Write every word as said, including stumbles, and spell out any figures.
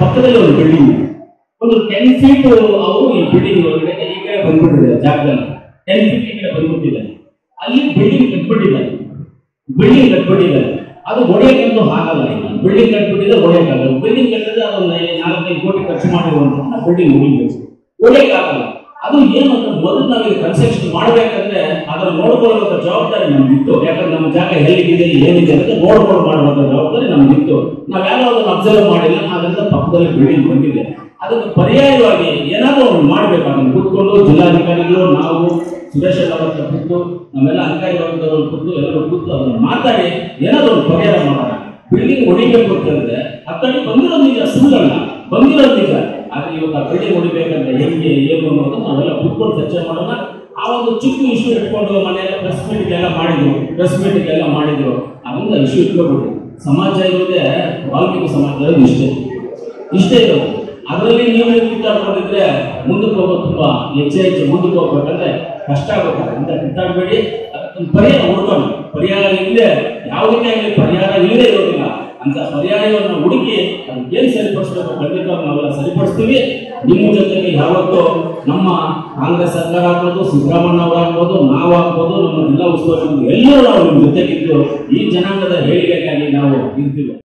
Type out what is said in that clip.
ಪಕ್ಕದಲ್ಲಿ ಒಂದು ಬಿಲ್ಡಿಂಗ್, ಒಂದು ಟೆನ್ ಫೀಟ್ ಅವರು ಈ ಬಿಲ್ಡಿಂಗ್ ಒಳಗಡೆ ಈ ಕಡೆ ಬಂದ್ಬಿಟ್ಟಿದ್ದಾರೆ, ಜಾಗದಲ್ಲಿ ಟೆನ್ ಫೀಟ್ ಈ ಕಡೆ ಬಂದ್ಬಿಟ್ಟಿದ್ದಾರೆ. ಅಲ್ಲಿ ಬಿಲ್ಡಿಂಗ್ ಕಟ್ಬಿಟ್ಟಿದ್ದಾರೆ, ಬಿಲ್ಡಿಂಗ್ ಕಟ್ಬಿಟ್ಟಿದ್ದಾರೆ. ಅದು ಒಡೆಯಕ್ಕಂತೂ ಆಗಲ್ಲ. ಈಗ ಬಿಲ್ಡಿಂಗ್ ಕಟ್ಬಿಟ್ಟಿದ್ರೆ ಒಡೆಯಕ್ಕಾಗಲ್ಲ. ಬಿಲ್ಡಿಂಗ್ ಕಟ್ಟಿದ್ರೆ ಅದೊಂದು ನಾಲ್ಕೈದು ಕೋಟಿ ಖರ್ಚು ಮಾಡಿರುವಂತಹ ಬಿಲ್ಡಿಂಗ್ ಉಳಿಬೇಕು, ಒಡೆಯಕ್ಕಾಗಲ್ಲ. ಅದು ಏನು ಮೊದಲು ನಾವೀಗ ಕನ್ಸ್ಟ್ರಕ್ಷನ್ ಮಾಡ್ಬೇಕಂದ್ರೆ ಅದನ್ನ ನೋಡ್ಕೊಳ್ಳುವಂತ ಜವಾಬ್ದಾರಿ ನಮ್ಗಿತ್ತು. ಯಾಕಂದ್ರೆ ನಮ್ಮ ಜಾಗ ಎಲ್ಲಿದೆ ಏನಿದೆ ಅಂತ ನೋಡ್ಕೊಂಡು ಮಾಡುವಂತ ಜವಾಬ್ದಾರಿ ನಮ್ಗಿತ್ತು. ನಾವ್ ಯಾರೋ ಅದನ್ನ ಅಬ್ಸರ್ವ್ ಮಾಡಿಲ್ಲ, ಅದರಿಂದ ಪಕ್ಕದಲ್ಲಿ ಬಿಲ್ಡಿಂಗ್ ಬಂದಿದೆ. ಅದಕ್ಕೆ ಪರ್ಯಾಯವಾಗಿ ಏನಾದ್ರೂ ಒಂದು ಮಾಡ್ಬೇಕು. ಅದನ್ನ ಕೂತ್ಕೊಂಡು ಜಿಲ್ಲಾಧಿಕಾರಿಗಳು, ನಾವು ಸುರೇಶ್ ಅವರ ಕೂತು, ನಮ್ಮೆಲ್ಲ ಅಧಿಕಾರಿ ವರ್ಗದವರು ಕೂತು, ಎಲ್ಲರೂ ಕೂತು ಅದನ್ನ ಮಾತಾಡಿ ಏನಾದ್ರೂ ಒಂದು ಪರಿಹಾರ ಮಾಡೋಣ. ಬಿಲ್ಡಿಂಗ್ ಹೊಡಿಬೇಕು ಅಂತಂದ್ರೆ ಹತ್ತಡಿ ಬಂದಿರೋದು ನಿಜ, ಸುಳ್ಳಲ್ಲ, ಬಂದಿರೋದು ನಿಜ. ಆದ್ರೆ ಇವಾಗ ಬಿಲ್ಡಿಂಗ್ ಹೊಡಿಬೇಕಂದ್ರೆ ಹೆಂಗೆ ಏನು ಅನ್ನೋದು ನಾವೆಲ್ಲ ಕೂತ್ಕೊಂಡು ಚರ್ಚೆ ಮಾಡೋಣ. ಆ ಒಂದು ಚಿಕ್ಕ ಇಶ್ಯೂ ಇಟ್ಕೊಂಡು ಮನೆಯಲ್ಲ ಪ್ರೆಸ್ ಮೀಟ್ಗೆಲ್ಲ ಮಾಡಿದ್ರು, ಪ್ರೆಸ್ ಮೀಟ್ಗೆಲ್ಲ ಮಾಡಿದ್ರು. ಅದರಿಂದ ಇಶ್ಯೂ ಇಟ್ಕೊಬಿಟ್ಟು ಸಮಾಜ ಇರೋದೇ ವಾಲ್ಮೀಕಿ ಸಮಾಜ ಇರೋದು ಇಷ್ಟೇ ಇಷ್ಟೇ ಇರೋದು. ಅದರಲ್ಲಿ ನೀವು ಕಿತ್ತಾಡ್ಕೊಂಡಿದ್ರೆ ಮುಂದಕ್ಕೆ ಹೋಗೋದು ತುಂಬಾ ಹೆಚ್ಚು ಹೆಚ್ಚು ಮುಂದಕ್ಕೆ ಹೋಗ್ಬೇಕಂದ್ರೆ ಕಷ್ಟ ಆಗುತ್ತೆ. ಅಂತ ಕಿತ್ತಾಡಬೇಡಿ, ಅದಕ್ಕೊಂದು ಪರಿಹಾರ ಹುಡ್ಕೊಂಡು, ಪರಿಹಾರ ಇಲ್ಲದೆ ಯಾವುದಕ್ಕೆ ಆಗಲಿ ಪರಿಹಾರ ಇಲ್ಲದೆ ಇರೋದಿಲ್ಲ. ಅಂತ ಪರ್ಯಾಯವನ್ನು ಹುಡುಕಿ ಅದಕ್ಕೆ ಏನು ಸರಿಪಡಿಸಬೇಕು ಖಂಡಿತ ನಾವೆಲ್ಲ ಸರಿಪಡಿಸ್ತೀವಿ. ನಿಮ್ಮ ಜೊತೆಗೆ ಯಾವತ್ತೂ ನಮ್ಮ ಕಾಂಗ್ರೆಸ್ ಸರ್ಕಾರ ಆಗ್ಬೋದು, ಸಿದ್ದರಾಮಯ್ಯ ಅವರಾಗ್ಬೋದು, ನಾವು ಆಗ್ಬೋದು, ನಮ್ಮ ಜಿಲ್ಲಾ ಉಸ್ತುವಾರಿ ಎಲ್ಲರೂ ನಾವು ನಿಮ್ಮ ಜೊತೆಗಿದ್ದು ಈ ಜನಾಂಗದ ಹೇಳಿಕೆಗಾಗಿ ನಾವು ಇರ್ತೀವಿ.